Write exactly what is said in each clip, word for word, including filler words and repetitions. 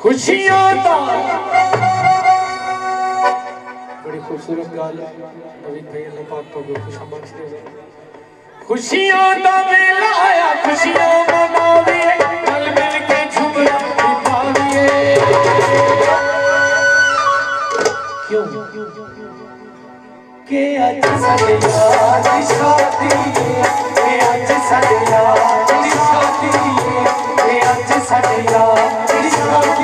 खुशियों दा बड़ी खूबसूरत गाल नवीन भाई अल्लाह पाक को खुशियां बख्शे। खुशियों दा मेला आया खुशियों मनाविए कल मिल के झूमरा पाविए। क्यों के आज साडे यार दी शादी के आज साडे यार दी शादी के आज साडे यार दी शादी।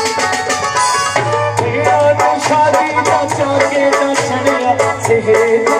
शादी